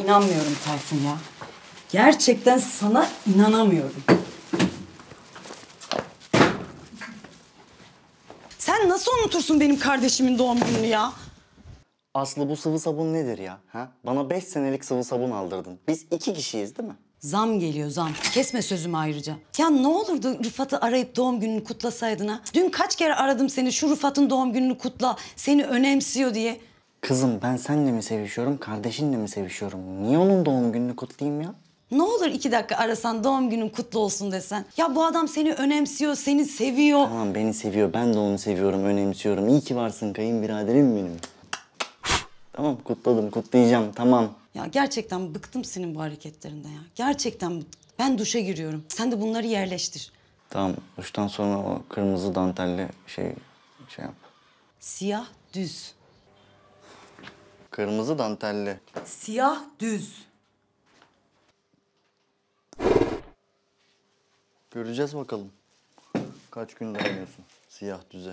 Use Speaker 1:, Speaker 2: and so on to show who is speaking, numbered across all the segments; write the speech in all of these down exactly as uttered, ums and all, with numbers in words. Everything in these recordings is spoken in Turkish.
Speaker 1: inanmıyorum Tayfun ya. Gerçekten sana inanamıyorum. Sen nasıl unutursun benim kardeşimin doğum gününü ya?
Speaker 2: Aslı bu sıvı sabun nedir ya? Ha? Bana beş senelik sıvı sabun aldırdın. Biz iki kişiyiz değil mi?
Speaker 1: Zam geliyor zam. Kesme sözümü ayrıca. Ya ne olurdu Rıfat'ı arayıp doğum gününü kutlasaydın ha? Dün kaç kere aradım seni, şu Rıfat'ın doğum gününü kutla, seni önemsiyor diye.
Speaker 2: Kızım ben seninle mi sevişiyorum, kardeşinle mi sevişiyorum? Niye onun doğum gününü kutlayayım ya?
Speaker 1: Ne olur iki dakika arasan, doğum günün kutlu olsun desen. Ya bu adam seni önemsiyor, seni seviyor.
Speaker 2: Tamam beni seviyor, ben de onu seviyorum, önemsiyorum. İyi ki varsın kayınbiraderim benim. Tamam kutladım, kutlayacağım, tamam.
Speaker 1: Ya gerçekten bıktım senin bu hareketlerinden ya. Gerçekten bıktım. Ben duşa giriyorum. Sen de bunları yerleştir.
Speaker 2: Tamam, duştan sonra o kırmızı dantelli şey, şey yap.
Speaker 1: Siyah düz.
Speaker 2: Kırmızı dantelli.
Speaker 1: Siyah düz.
Speaker 2: Göreceğiz bakalım. Kaç gün dayanıyorsun siyah düze.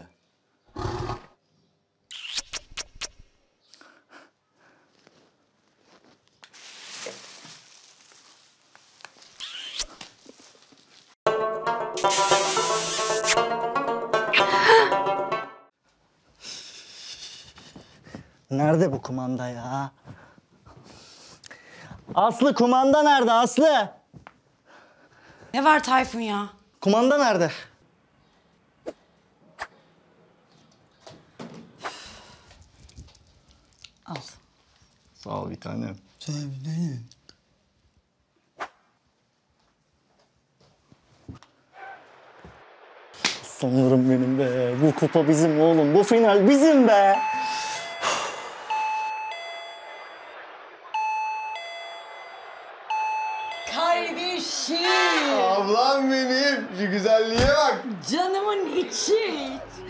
Speaker 2: Nerede bu kumanda ya? Aslı kumanda nerede Aslı?
Speaker 1: Ne var Tayfun ya?
Speaker 2: Kumanda nerede?
Speaker 1: Al.
Speaker 2: Sağ ol bir tanem.
Speaker 1: Tabii.
Speaker 2: Sanırım benim be. Bu kupa bizim oğlum. Bu final bizim be.
Speaker 1: Kardeşim.
Speaker 3: Ablam benim. Şu güzelliğe bak.
Speaker 1: Canımın içi.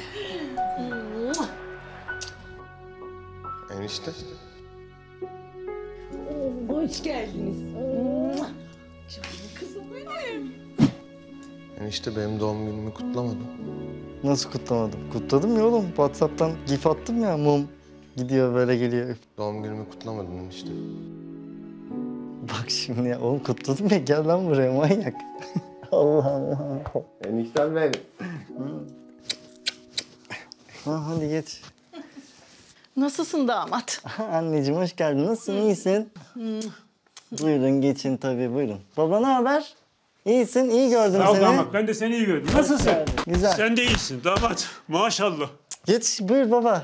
Speaker 3: Enişte.
Speaker 1: Hoş geldiniz. Canım kızım benim.
Speaker 3: Enişte benim doğum günümü kutlamadın.
Speaker 2: Nasıl kutlamadım? Kutladım ya oğlum. WhatsApp'tan gif attım ya mum. Gidiyor böyle geliyor.
Speaker 3: Doğum günümü kutlamadın enişte.
Speaker 2: Bak şimdi ya oğlum kutladım ya gel lan buraya manyak. Allah Allah.
Speaker 3: Eniştem benim.
Speaker 2: Ha, hadi geç.
Speaker 4: Nasılsın damat?
Speaker 2: Anneciğim hoş geldin. Nasılsın? İyisin? Buyurun geçin tabii buyurun. Baba ne haber? İyisin, iyi gördüm
Speaker 5: Sağ ol
Speaker 2: seni.
Speaker 5: damat, ben de seni iyi gördüm. Nasılsın?
Speaker 2: Güzel.
Speaker 5: Sen de iyisin damat, maşallah.
Speaker 2: Geç buyur baba.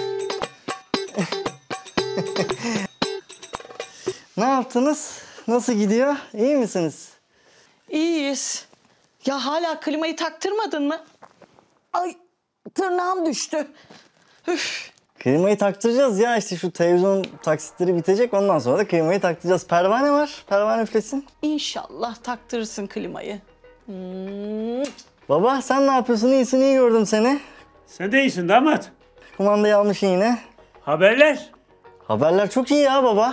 Speaker 2: Ne yaptınız? Nasıl gidiyor? İyi misiniz?
Speaker 4: İyiyiz. Ya hala klimayı taktırmadın mı? Ay tırnağım düştü. Üf.
Speaker 2: Klimayı taktıracağız ya işte şu televizyon taksitleri bitecek ondan sonra da klimayı taktıracağız. Pervane var, pervane üflesin.
Speaker 4: İnşallah taktırırsın klimayı. Hmm.
Speaker 2: Baba sen ne yapıyorsun? İyisin, iyi gördüm seni.
Speaker 5: Sen de iyisin damat.
Speaker 2: Kumandayı almışsın yine.
Speaker 5: Haberler?
Speaker 2: Haberler çok iyi ya baba.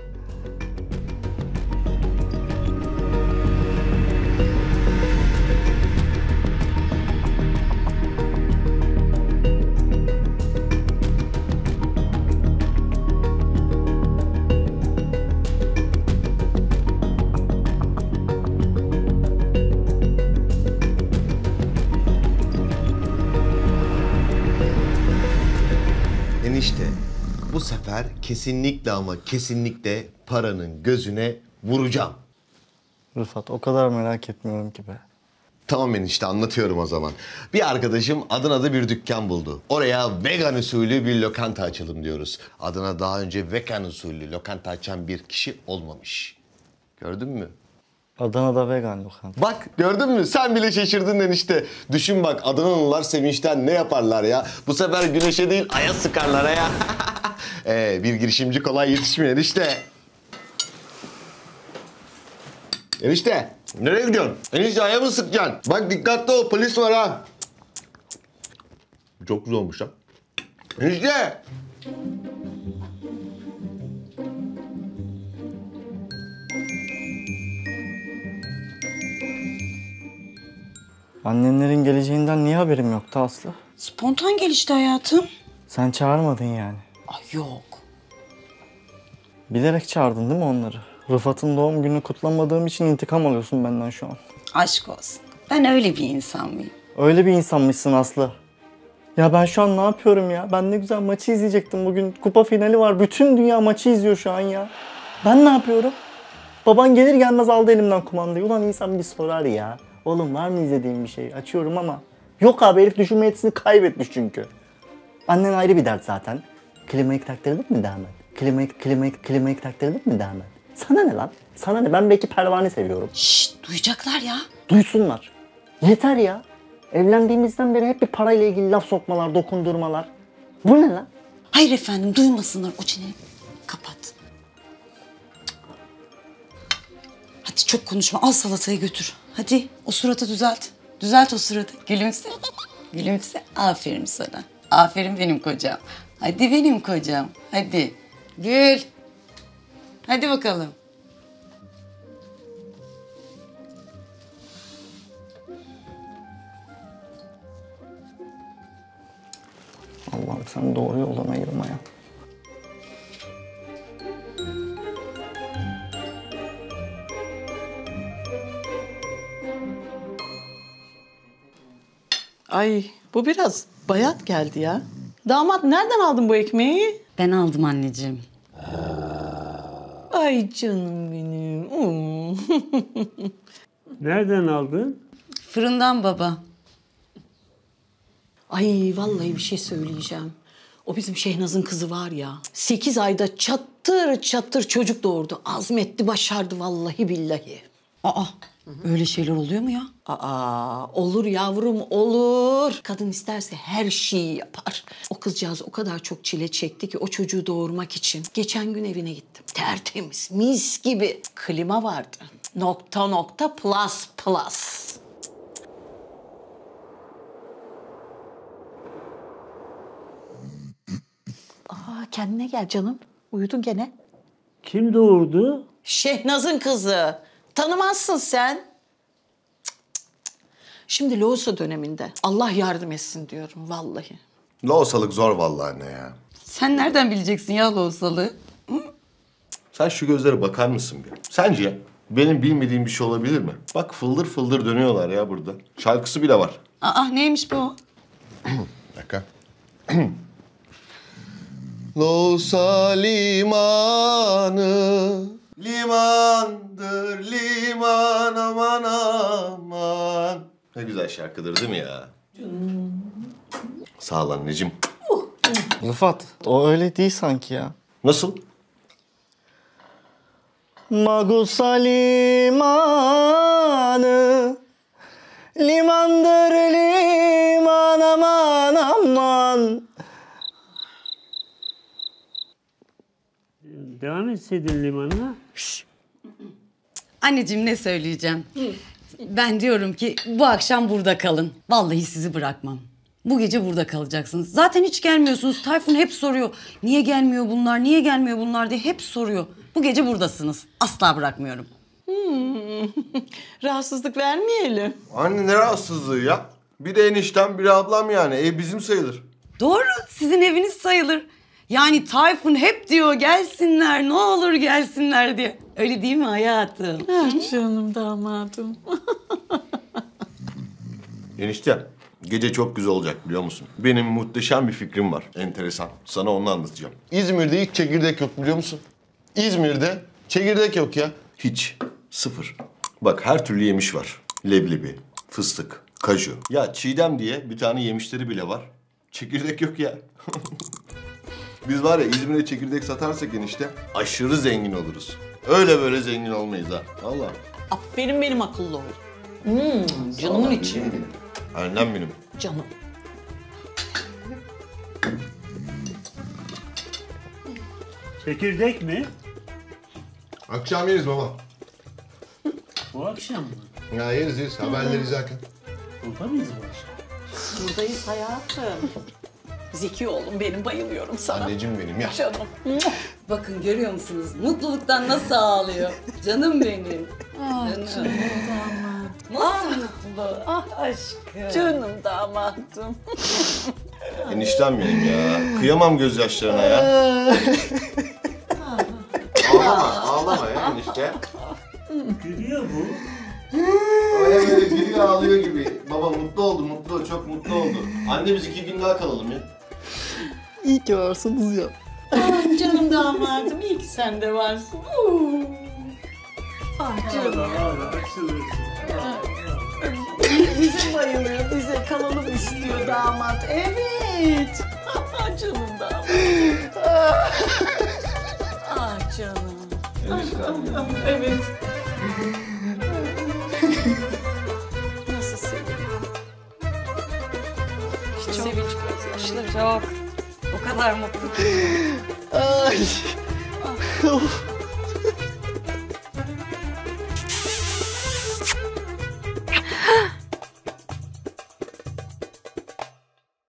Speaker 3: Enişte bu sefer kesinlikle ama kesinlikle paranın gözüne vuracağım.
Speaker 2: Rıfat o kadar merak etmiyorum ki be.
Speaker 3: Tamam enişte anlatıyorum o zaman. Bir arkadaşım Adana'da bir dükkan buldu. Oraya vegan usulü bir lokanta açalım diyoruz. Adana daha önce vegan usulü lokanta açan bir kişi olmamış. Gördün mü?
Speaker 2: Adana'da vegan lokanta.
Speaker 3: Bak gördün mü? Sen bile şaşırdın enişte. Düşün bak Adanalılar sevinçten ne yaparlar ya? Bu sefer güneşe değil aya sıkarlar ya. ee, bir girişimci kolay yetişmiyor enişte. Enişte nereye gidiyorsun? Enişte aya mı sıkacaksın? Bak dikkatli ol polis var ha. Çok güzel olmuş ha. Enişte.
Speaker 2: Annenlerin geleceğinden niye haberim yoktu Aslı?
Speaker 1: Spontan gelişti hayatım.
Speaker 2: Sen çağırmadın yani.
Speaker 1: Ay yok.
Speaker 2: Bilerek çağırdın değil mi onları? Rıfat'ın doğum gününü kutlamadığım için intikam alıyorsun benden şu an.
Speaker 1: Aşk olsun. Ben öyle bir insan mıyım?
Speaker 2: Öyle bir insanmışsın Aslı. Ya ben şu an ne yapıyorum ya? Ben ne güzel maçı izleyecektim bugün. Kupa finali var. Bütün dünya maçı izliyor şu an ya. Ben ne yapıyorum? Baban gelir gelmez aldı elimden kumandayı. Ulan insan bir sorar ya. Oğlum var mı izlediğim bir şey? Açıyorum ama. Yok abi, herif düşünme yetisini kaybetmiş çünkü. Annen ayrı bir dert zaten. Klimayı taktırdık mı damat? Klimayı, klimayı, klimayı taktırdık mı damat? Sana ne lan? Sana ne? Ben belki pervane seviyorum.
Speaker 1: Şşt, duyacaklar ya.
Speaker 2: Duysunlar. Yeter ya. Evlendiğimizden beri hep bir parayla ilgili laf sokmalar, dokundurmalar. Bu ne lan?
Speaker 1: Hayır efendim, duymasınlar. O çeneni kapat. Hadi çok konuşma. Al salatayı götür. Hadi o suratı düzelt. Düzelt o suratı. Gülümse. Gülümse. Aferin sana. Aferin benim kocam. Hadi benim kocam. Hadi. Gül. Hadi bakalım.
Speaker 2: Allah'ım sen doğru yoldan ayırma ya.
Speaker 4: Ay bu biraz bayat geldi ya. Damat nereden aldın bu ekmeği?
Speaker 1: Ben aldım anneciğim.
Speaker 4: Ay canım benim. Hmm.
Speaker 5: Nereden aldın?
Speaker 1: Fırından baba.
Speaker 4: Ay vallahi bir şey söyleyeceğim. O bizim Şehnaz'ın kızı var ya. Sekiz ayda çatır çatır çocuk doğurdu. Azmetti, başardı vallahi billahi.
Speaker 1: Aa, öyle şeyler oluyor mu ya?
Speaker 4: Aa, olur yavrum olur. Kadın isterse her şeyi yapar. O kızcağız o kadar çok çile çekti ki o çocuğu doğurmak için. Geçen gün evine gittim. Tertemiz, mis gibi. Klima vardı. Nokta nokta plus plus. Aa, kendine gel canım. Uyudun gene.
Speaker 5: Kim doğurdu?
Speaker 4: Şehnaz'ın kızı. Tanımazsın sen. Cık, cık, cık. Şimdi loğusa döneminde. Allah yardım etsin diyorum vallahi.
Speaker 3: Loğusalık zor vallahi anne ya.
Speaker 1: Sen nereden bileceksin ya loğusalığı?
Speaker 3: Sen şu gözlere bakar mısın bir? Sence benim bilmediğim bir şey olabilir mi? Bak fıldır fıldır dönüyorlar ya burada. Şarkısı bile var.
Speaker 1: Aa, neymiş bu?
Speaker 3: Bir dakika. Loğusa limanı, limandır liman aman aman. Ne güzel şarkıdır değil mi ya? Sağ ol anneciğim.
Speaker 2: Rıfat, o öyle değil sanki ya.
Speaker 3: Nasıl?
Speaker 2: Magusa limanı, limandır liman aman aman.
Speaker 5: Devam etseydin limana.
Speaker 1: Anneciğim ne söyleyeceğim? Ben diyorum ki bu akşam burada kalın. Vallahi sizi bırakmam. Bu gece burada kalacaksınız. Zaten hiç gelmiyorsunuz. Tayfun hep soruyor. Niye gelmiyor bunlar, niye gelmiyor bunlar diye hep soruyor. Bu gece buradasınız. Asla bırakmıyorum.
Speaker 4: Hmm. Rahatsızlık vermeyelim.
Speaker 3: Anne ne rahatsızlığı ya? Bir de eniştem, bir ablam yani. Ev bizim sayılır.
Speaker 1: Doğru, sizin eviniz sayılır. Yani Tayfun hep diyor gelsinler, ne olur gelsinler diye. Öyle değil mi hayatım?
Speaker 4: Ah canım damadım.
Speaker 3: Eniştem, gece çok güzel olacak biliyor musun? Benim muhteşem bir fikrim var. Enteresan. Sana onu anlatacağım. İzmir'de hiç çekirdek yok biliyor musun? İzmir'de çekirdek yok ya. Hiç. Sıfır. Bak her türlü yemiş var. Leblebi, fıstık, kaju. Ya çiğdem diye bir tane yemişleri bile var. Çekirdek yok ya. Biz var ya İzmir'de çekirdek satarsak enişte aşırı zengin oluruz. Öyle böyle zengin olmayız ha. Vallahi.
Speaker 4: Aferin benim akıllı oğlum. Hmm, canımın içi.
Speaker 3: Annem benim.
Speaker 4: Canım.
Speaker 5: Çekirdek mi?
Speaker 3: Akşam yeriz baba.
Speaker 5: Bu akşam mı?
Speaker 3: Ya yeriz yeriz. Haberleri izlerken.
Speaker 5: Burada mıyız bu akşam?
Speaker 4: Buradayız hayatım. Zeki oğlum benim, bayılıyorum sana.
Speaker 3: Anneciğim benim ya.
Speaker 4: Canım.
Speaker 1: Bakın görüyor musunuz? Mutluluktan nasıl ağlıyor? Canım benim. Canım. Nasıl mutlu?
Speaker 4: Ah
Speaker 1: Aşkım.
Speaker 4: canım damadım.
Speaker 3: Eniştem benim ya. Kıyamam gözyaşlarına ya. Ağlama, ağlama ya enişte.
Speaker 5: Gülüyor bu.
Speaker 3: Öyle böyle gülüyor ağlıyor gibi. Baba mutlu oldu, mutlu, çok mutlu oldu. Anne biz iki gün daha kalalım ya.
Speaker 2: İyi ki varsınız ya.
Speaker 4: Ah canım damadım, iyi ki sen de varsın. Oo. Ah canım.
Speaker 5: Ağla, açılırsın.
Speaker 4: Bize bayılıyor, bize kalalım istiyor damat. Evet. Canım damat. Ah canım. Evet. Nasıl sevindim? İşte sevinç gözyaşları.
Speaker 1: Çok. O kadar mutlu.
Speaker 2: Ay. Of.